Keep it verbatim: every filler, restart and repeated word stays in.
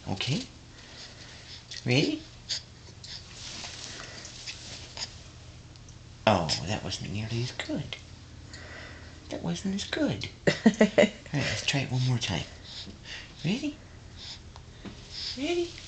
Okay? Ready? Oh, that wasn't nearly as good. That wasn't as good. Alright, let's try it one more time. Ready? Ready?